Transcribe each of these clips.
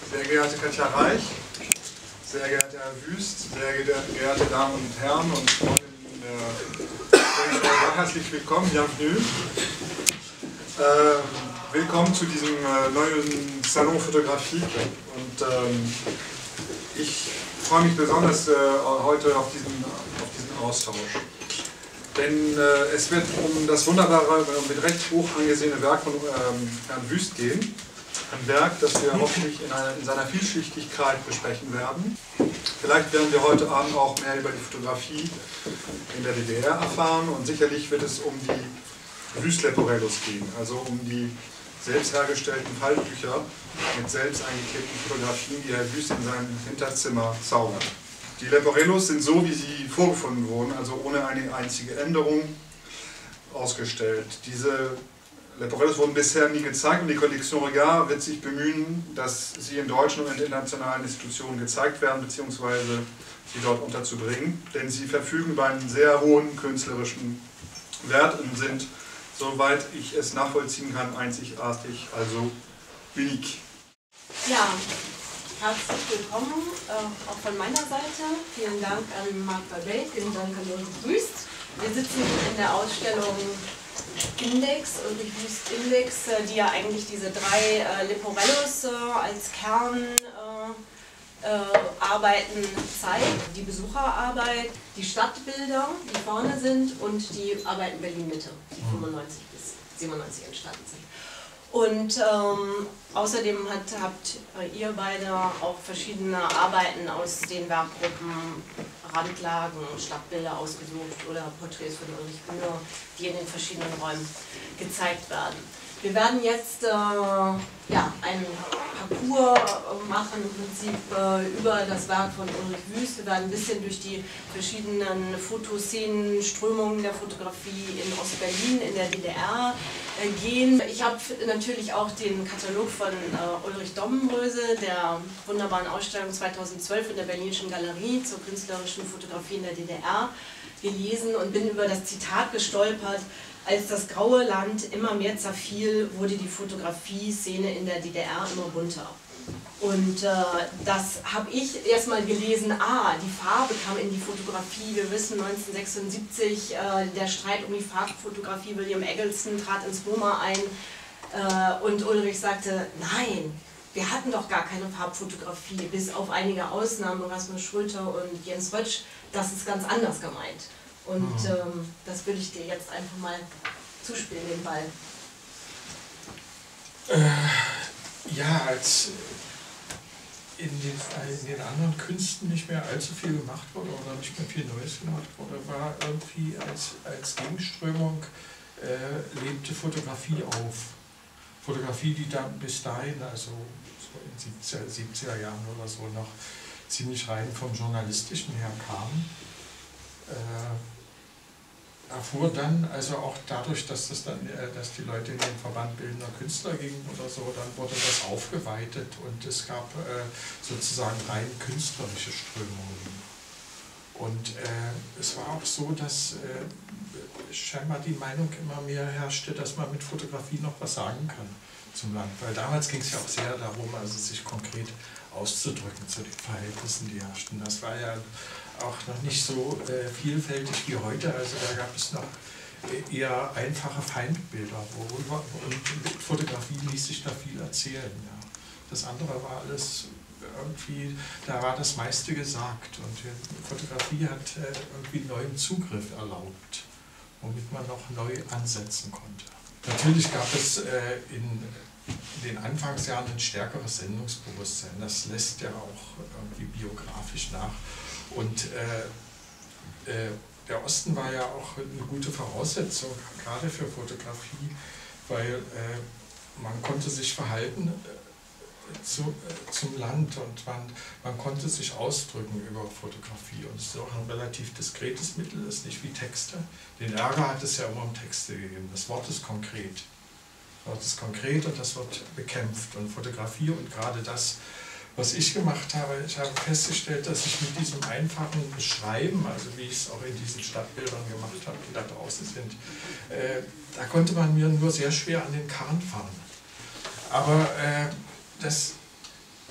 Sehr geehrte Katja Reich, sehr geehrter Herr Wüst, sehr geehrte Damen und Herren und Freundinnen der herzlich willkommen, bienvenue. Willkommen zu diesem neuen Salon Photographique und ich freue mich besonders heute auf diesen Austausch. Denn es wird um das wunderbare, mit recht hoch angesehene Werk von Herrn Wüst gehen. Ein Werk, das wir hoffentlich in seiner Vielschichtigkeit besprechen werden. Vielleicht werden wir heute Abend auch mehr über die Fotografie in der DDR erfahren und sicherlich wird es um die Wüst-Leporellos gehen, also um die selbst hergestellten Faltbücher mit selbst eingeklebten Fotografien, die Herr Wüst in seinem Hinterzimmer zaubert. Die Leporellos sind so, wie sie vorgefunden wurden, also ohne eine einzige Änderung ausgestellt. Diese Leporellos wurden bisher nie gezeigt und die Collection Regard wird sich bemühen, dass sie in deutschen und internationalen Institutionen gezeigt werden, beziehungsweise sie dort unterzubringen, denn sie verfügen über einen sehr hohen künstlerischen Wert und sind, soweit ich es nachvollziehen kann, einzigartig, also unique. Ja, herzlich willkommen auch von meiner Seite. Vielen Dank an Marc Babet, vielen Dank an Ulrich Wüst. Wir sitzen in der Ausstellung Index, Ulrich Wüst Index, die ja eigentlich diese drei Leporellos als Kernarbeiten zeigt. Die Besucherarbeit, die Stadtbilder, die vorne sind und die Arbeiten Berlin-Mitte, die 95 bis 97 entstanden sind. Und außerdem habt ihr beide auch verschiedene Arbeiten aus den Werkgruppen Randlagen, Stadtbilder ausgesucht oder Porträts von Ulrich Bühner, die in den verschiedenen Räumen gezeigt werden. Wir werden jetzt einen Parcours machen, im Prinzip über das Werk von Ulrich Wüst. Wir werden ein bisschen durch die verschiedenen Fotoszenen, Strömungen der Fotografie in Ostberlin, in der DDR gehen. Ich habe natürlich auch den Katalog von Ulrich Dommenröse, der wunderbaren Ausstellung 2012 in der Berlinischen Galerie zur künstlerischen Fotografie in der DDR gelesen und bin über das Zitat gestolpert: Als das graue Land immer mehr zerfiel, wurde die Fotografie-Szene in der DDR immer bunter. Und das habe ich erstmal gelesen, die Farbe kam in die Fotografie. Wir wissen, 1976, der Streit um die Farbfotografie, William Eggleston trat ins MoMA ein und Ulrich sagte, nein, wir hatten doch gar keine Farbfotografie, bis auf einige Ausnahmen, Rasmus Schröter und Jens Rötsch, das ist ganz anders gemeint. Und das will ich dir jetzt einfach mal zuspielen, den Ball. Ja, als in den anderen Künsten nicht mehr allzu viel gemacht wurde oder nicht mehr viel Neues gemacht wurde, war irgendwie als Gegenströmung lebte Fotografie auf. Fotografie, die dann bis dahin, also so in 70er Jahren oder so, noch ziemlich rein vom Journalistischen her kam. Erfuhr dann, also auch dadurch, dass die Leute in den Verband Bildender Künstler gingen oder so, dann wurde das aufgeweitet und es gab sozusagen rein künstlerische Strömungen. Und es war auch so, dass scheinbar die Meinung immer mehr herrschte, dass man mit Fotografie noch was sagen kann zum Land. Weil damals ging es ja auch sehr darum, also sich konkret auszudrücken zu den Verhältnissen, die herrschten. Das war ja auch noch nicht so vielfältig wie heute, also da gab es noch eher einfache Feindbilder, und mit Fotografie ließ sich da viel erzählen. Ja. Das andere war alles irgendwie, da war das meiste gesagt und die Fotografie hat irgendwie neuen Zugriff erlaubt, womit man noch neu ansetzen konnte. Natürlich gab es in den Anfangsjahren ein stärkeres Sendungsbewusstsein, das lässt ja auch irgendwie biografisch nach. Und der Osten war ja auch eine gute Voraussetzung, gerade für Fotografie, weil man konnte sich verhalten zum Land und man konnte sich ausdrücken über Fotografie. Und es ist auch ein relativ diskretes Mittel, ist nicht wie Texte. Den Ärger hat es ja immer um Texte gegeben. Das Wort ist konkret. Das Wort ist konkret und das wird bekämpft. Und Fotografie und gerade das, was ich gemacht habe, ich habe festgestellt, dass ich mit diesem einfachen Beschreiben, also wie ich es auch in diesen Stadtbildern gemacht habe, die da draußen sind, da konnte man mir nur sehr schwer an den Karren fahren. Aber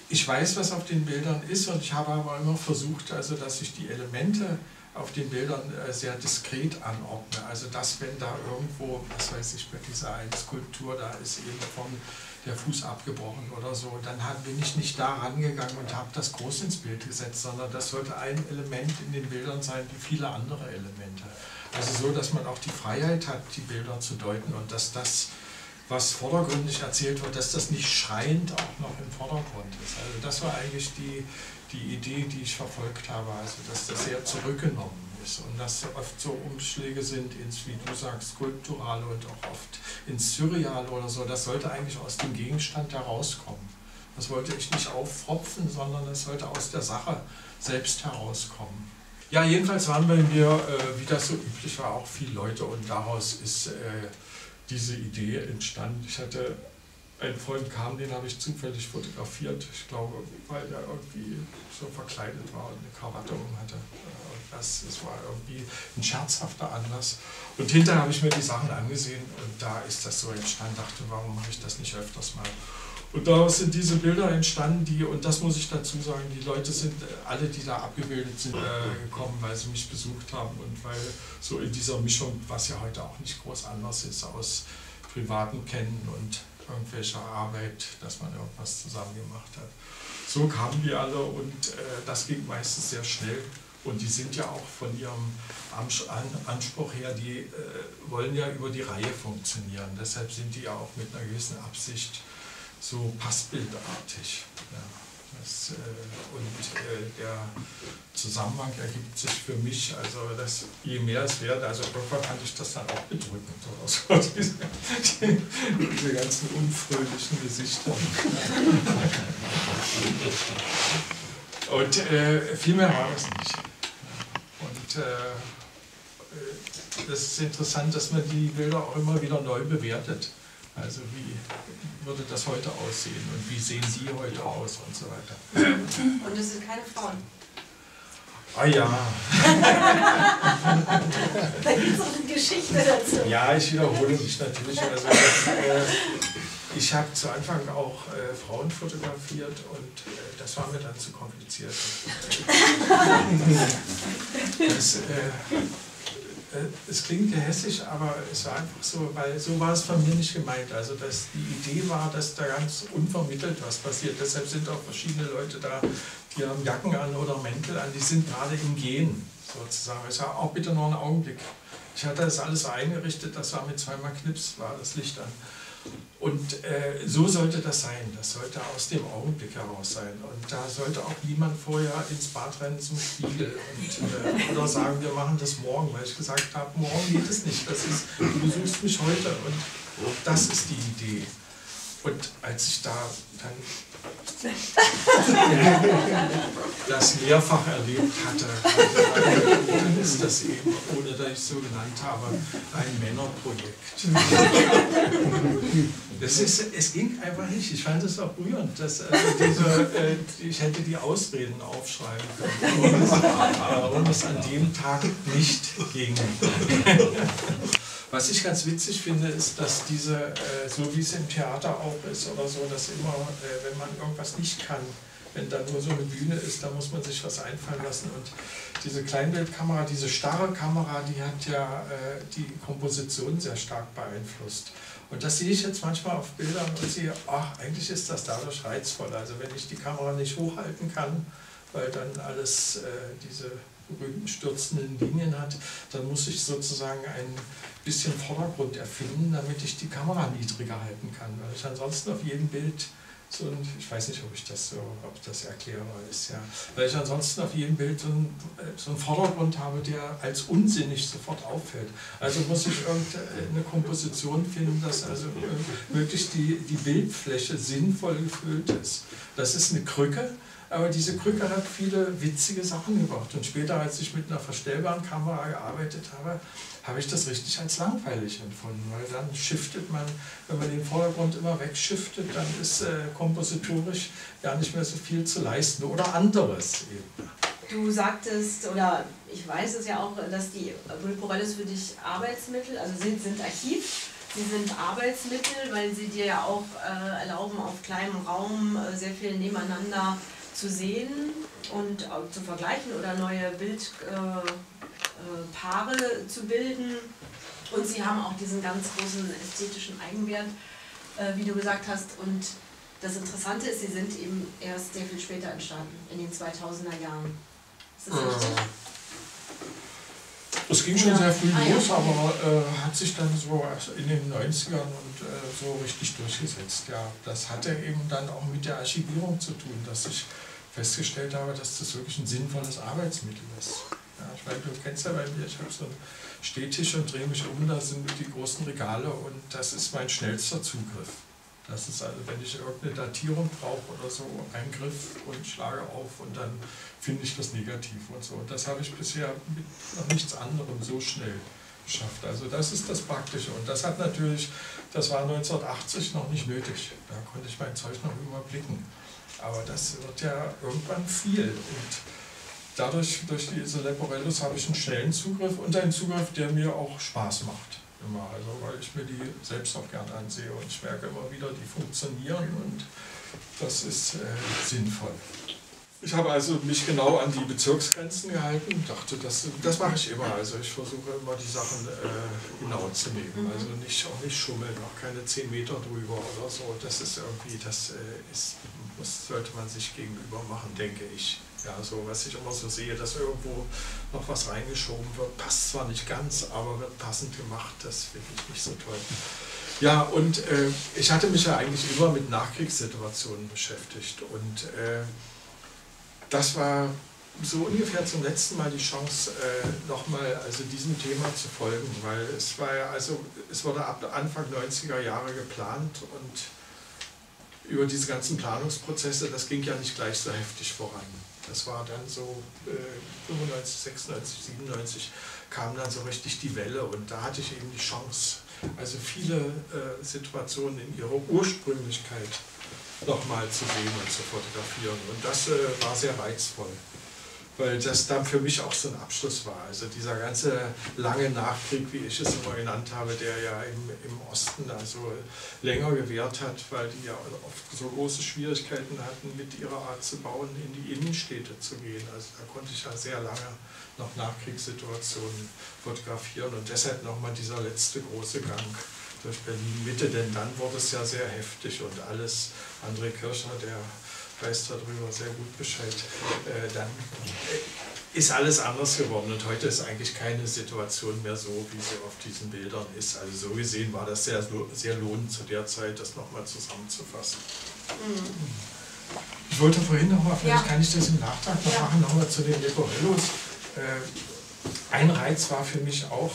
ich weiß, was auf den Bildern ist, und ich habe aber immer versucht, also dass ich die Elemente auf den Bildern sehr diskret anordne. Also dass, wenn da irgendwo, was weiß ich, bei dieser einen Skulptur, da ist eben der Fuß abgebrochen oder so, dann bin ich nicht da rangegangen und habe das groß ins Bild gesetzt, sondern das sollte ein Element in den Bildern sein, wie viele andere Elemente. Also so, dass man auch die Freiheit hat, die Bilder zu deuten, und dass das, was vordergründig erzählt wird, dass das nicht schreiend auch noch im Vordergrund ist. Also das war eigentlich die Idee, die ich verfolgt habe, also dass das sehr zurückgenommen ist und dass oft so Umschläge sind ins, wie du sagst, Skulpturale und auch oft ins Surreale oder so. Das sollte eigentlich aus dem Gegenstand herauskommen. Das wollte ich nicht auffropfen, sondern das sollte aus der Sache selbst herauskommen. Ja, jedenfalls waren bei mir, wie das so üblich war, auch viele Leute, und daraus ist diese Idee entstanden. Ich hatte einen Freund kam, den habe ich zufällig fotografiert, ich glaube, weil er irgendwie so verkleidet war und eine Krawatte um hatte. Das war irgendwie ein scherzhafter Anlass. Und hinterher habe ich mir die Sachen angesehen, und da ist das so entstanden. Dachte, warum mache ich das nicht öfters mal? Und daraus sind diese Bilder entstanden, und das muss ich dazu sagen, die Leute sind, alle, die da abgebildet sind, gekommen, weil sie mich besucht haben und weil so in dieser Mischung, was ja heute auch nicht groß anders ist, aus privatem Kennen und irgendwelcher Arbeit, dass man irgendwas zusammen gemacht hat. So kamen die alle, und das ging meistens sehr schnell. Und die sind ja auch von ihrem Anspruch her, die wollen ja über die Reihe funktionieren. Deshalb sind die ja auch mit einer gewissen Absicht so passbildartig. Ja, der Zusammenhang ergibt sich für mich, also dass je mehr es wird, also irgendwann fand ich das dann auch bedrückend oder so, diese ganzen unfröhlichen Gesichter. Und viel mehr war es nicht. Und das ist interessant, dass man die Bilder auch immer wieder neu bewertet. Also wie würde das heute aussehen und wie sehen die heute aus und so weiter. Und es sind keine Frauen. Ah ja. Da gibt es auch eine Geschichte dazu. Ja, ich wiederhole mich natürlich. Also ich habe zu Anfang auch Frauen fotografiert, und das war mir dann zu kompliziert. Es klingt gehässig, aber es war einfach so, weil so war es von mir nicht gemeint. Also dass die Idee war, dass da ganz unvermittelt was passiert. Deshalb sind auch verschiedene Leute da, die haben Jacken an oder Mäntel an, die sind gerade im Gehen sozusagen. Ich sage auch bitte nur einen Augenblick. Ich hatte das alles so eingerichtet, das war mit zweimal Knips, war das Licht an. Und so sollte das sein, das sollte aus dem Augenblick heraus sein. Und da sollte auch niemand vorher ins Bad rennen zum Spiegel und, oder sagen, wir machen das morgen, weil ich gesagt habe, morgen geht es nicht, du besuchst mich heute, und das ist die Idee. Und als ich da dann das mehrfach erlebt hatte, dann ist das eben, ohne dass ich es so genannt habe, ein Männerprojekt. Es ging einfach nicht. Ich fand es auch rührend, dass ich hätte die Ausreden aufschreiben können, warum es an dem Tag nicht ging. Was ich ganz witzig finde, ist, dass diese, so wie es im Theater auch ist oder so, dass immer, wenn man irgendwas nicht kann, wenn da nur so eine Bühne ist, da muss man sich was einfallen lassen. Und diese Kleinbildkamera, diese starre Kamera, die hat ja die Komposition sehr stark beeinflusst. Und das sehe ich jetzt manchmal auf Bildern und sehe, ach, eigentlich ist das dadurch reizvoll. Also wenn ich die Kamera nicht hochhalten kann, weil dann alles diese berühmten stürzenden Linien hat, dann muss ich sozusagen ein bisschen Vordergrund erfinden, damit ich die Kamera niedriger halten kann. Weil ich ansonsten auf jedem Bild so ein, ich weiß nicht, ob ich das erkläre, ist ja, weil ich ansonsten auf jedem Bild so einen Vordergrund habe, der als unsinnig sofort auffällt. Also muss ich irgendeine Komposition finden, dass also möglichst die Bildfläche sinnvoll gefüllt ist. Das ist eine Krücke. Aber diese Krücke hat viele witzige Sachen gebracht. Und später, als ich mit einer verstellbaren Kamera gearbeitet habe, habe ich das richtig als langweilig empfunden. Weil dann shiftet man, wenn man den Vordergrund immer wegshiftet, dann ist kompositorisch gar nicht mehr so viel zu leisten. Oder anderes eben. Du sagtest, oder ich weiß es ja auch, dass die Vulporelles für dich Arbeitsmittel, also sind Archiv. Sie sind Arbeitsmittel, weil sie dir ja auch erlauben, auf kleinem Raum sehr viel nebeneinander zu sehen und zu vergleichen oder neue Bildpaare zu bilden. Und sie haben auch diesen ganz großen ästhetischen Eigenwert, wie du gesagt hast. Und das Interessante ist, sie sind eben erst sehr viel später entstanden, in den 2000er Jahren. Ist das richtig? Es ging schon sehr früh los, ja. aber hat sich dann so in den 90ern und so richtig durchgesetzt. Ja, das hatte eben dann auch mit der Archivierung zu tun, dass ich festgestellt habe, dass das wirklich ein sinnvolles Arbeitsmittel ist. Ja, ich meine, du kennst ja bei mir, ich habe so einen Stehtisch und drehe mich um, da sind die großen Regale und das ist mein schnellster Zugriff. Das ist also, wenn ich irgendeine Datierung brauche oder so, Eingriff und schlage auf und dann finde ich das negativ und so. Und das habe ich bisher mit noch nichts anderem so schnell geschafft. Also das ist das Praktische. Und das hat natürlich, das war 1980 noch nicht nötig. Da konnte ich mein Zeug noch überblicken. Aber das wird ja irgendwann viel. Und dadurch, durch diese Leporellos, habe ich einen schnellen Zugriff und einen Zugriff, der mir auch Spaß macht. Immer, also weil ich mir die selbst auch gern ansehe und ich merke immer wieder, die funktionieren und das ist sinnvoll. Ich habe also mich genau an die Bezirksgrenzen gehalten und dachte, das mache ich immer. Also ich versuche immer die Sachen genau zu nehmen. Also auch nicht schummeln, auch keine 10 Meter drüber oder so. Das ist irgendwie, das sollte man sich gegenüber machen, denke ich. Ja, so was ich immer so sehe, dass irgendwo noch was reingeschoben wird, passt zwar nicht ganz, aber wird passend gemacht, das finde ich nicht so toll. Ja, und ich hatte mich ja eigentlich immer mit Nachkriegssituationen beschäftigt und das war so ungefähr zum letzten Mal die Chance, nochmal also diesem Thema zu folgen, weil es war ja, also es wurde ab Anfang 90er Jahre geplant und über diese ganzen Planungsprozesse, das ging ja nicht gleich so heftig voran. Das war dann so 95, 96, 97 kam dann so richtig die Welle und da hatte ich eben die Chance, also viele Situationen in ihrer Ursprünglichkeit nochmal zu sehen und zu fotografieren. Und das war sehr reizvoll, weil das dann für mich auch so ein Abschluss war. Also dieser ganze lange Nachkrieg, wie ich es immer genannt habe, der ja im Osten also länger gewährt hat, weil die ja oft so große Schwierigkeiten hatten, mit ihrer Art zu bauen, in die Innenstädte zu gehen. Also da konnte ich ja sehr lange noch Nachkriegssituationen fotografieren und deshalb nochmal dieser letzte große Gang durch Berlin-Mitte, denn dann wurde es ja sehr heftig und alles, André Kirchner, der weiß darüber sehr gut Bescheid, dann ist alles anders geworden und heute ist eigentlich keine Situation mehr so, wie sie auf diesen Bildern ist. Also so gesehen war das sehr, sehr lohnend zu der Zeit, das nochmal zusammenzufassen. Ich wollte vorhin nochmal, vielleicht kann ich das im Nachtrag noch machen, nochmal zu den Leporellos. Ein Reiz war für mich auch,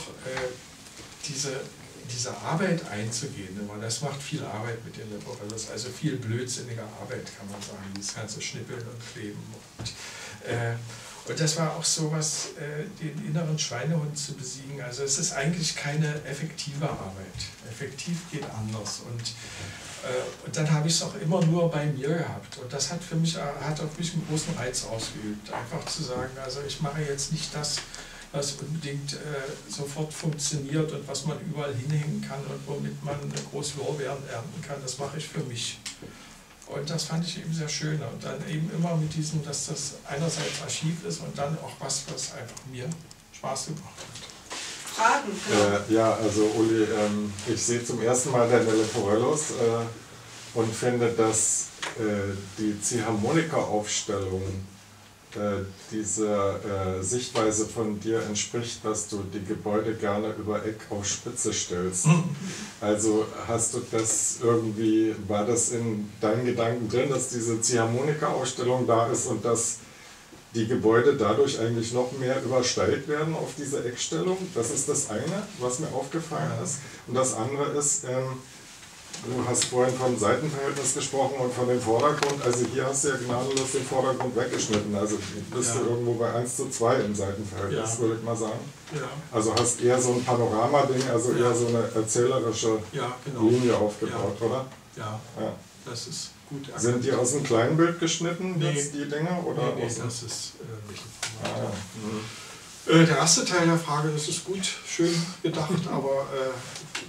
diese Arbeit einzugehen, weil das macht viel Arbeit mit den Leporellos, also viel blödsinnige Arbeit, kann man sagen, dieses ganze Schnippeln und Kleben. Und das war auch so was, den inneren Schweinehund zu besiegen. Also es ist eigentlich keine effektive Arbeit. Effektiv geht anders. Und dann habe ich es auch immer nur bei mir gehabt. Und das hat auf mich einen großen Reiz ausgeübt. Einfach zu sagen, also ich mache jetzt nicht das, was unbedingt sofort funktioniert und was man überall hinhängen kann und womit man groß Lorbeeren ernten kann, das mache ich für mich. Und das fand ich eben sehr schön. Und dann eben immer mit diesem, dass das einerseits Archiv ist und dann auch was einfach mir Spaß gemacht hat. Fragen? Ja, also Uli, ich sehe zum ersten Mal deine Leporellos und finde, dass die Ziehharmonika-Aufstellung dieser Sichtweise von dir entspricht, dass du die Gebäude gerne über Eck auf Spitze stellst. Also hast du das irgendwie, war das in deinen Gedanken drin, dass diese Ziehharmonika-Aufstellung da ist und dass die Gebäude dadurch eigentlich noch mehr überstellt werden auf diese Eckstellung? Das ist das eine, was mir aufgefallen ist. Und das andere ist, du hast vorhin vom Seitenverhältnis gesprochen und von dem Vordergrund. Also hier hast du ja gnadenlos den Vordergrund weggeschnitten. Also bist du irgendwo bei 1:2 im Seitenverhältnis, würde ich mal sagen. Ja. Also hast eher so ein Panorama-Ding, also eher so eine erzählerische Linie aufgebaut, oder? Ja, das ist gut erkannt. Sind die aus einem kleinen Bild geschnitten, jetzt die Dinger? Oder nee, das ist nicht ein Format. Der erste Teil der Frage, das ist gut, schön gedacht, aber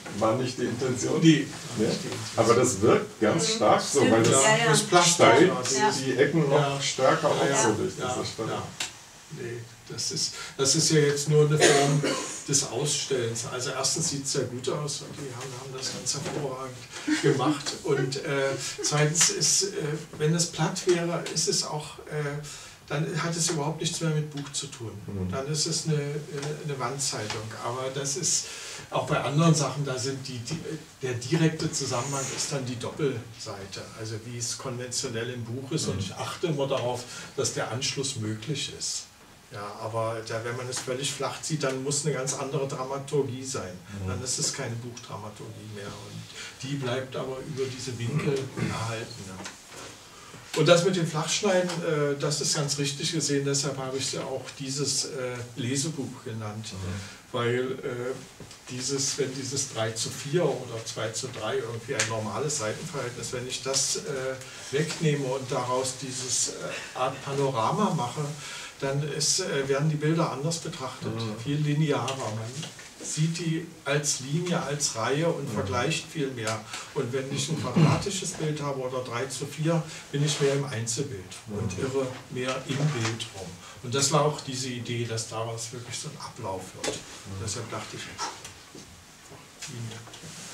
war nicht die Intention. Nee, Nee? Aber das wirkt ganz stark so, weil das Ja, ja. das Plastisch steigt Ja. die Ecken noch Ja. stärker auf Ja, so ja. durch diese Stadt. Ja. Nee, das ist ja jetzt nur eine Form des Ausstellens. Also erstens sieht es sehr gut aus und die haben das ganz hervorragend gemacht. Und zweitens ist, wenn es platt wäre, ist es auch, dann hat es überhaupt nichts mehr mit Buch zu tun. Dann ist es eine Wandzeitung. Aber das ist auch bei anderen Sachen, da sind der direkte Zusammenhang ist dann die Doppelseite, also wie es konventionell im Buch ist. Und ich achte immer darauf, dass der Anschluss möglich ist. Ja, aber wenn man es völlig flach zieht, dann muss eine ganz andere Dramaturgie sein. Dann ist es keine Buchdramaturgie mehr. Und die bleibt aber über diese Winkel erhalten. Ja. Und das mit dem Flachschneiden, das ist ganz richtig gesehen, deshalb habe ich ja auch dieses Lesebuch genannt. Weil wenn dieses 3:4 oder 2:3 irgendwie ein normales Seitenverhältnis, wenn ich das wegnehme und daraus dieses Art Panorama mache, dann werden die Bilder anders betrachtet, viel linearer. Man sieht die als Linie, als Reihe und vergleicht viel mehr. Und wenn ich ein quadratisches Bild habe oder 3:4, bin ich mehr im Einzelbild und irre mehr im Bild rum. Und das war auch diese Idee, dass daraus wirklich so ein Ablauf wird. Und deshalb dachte ich,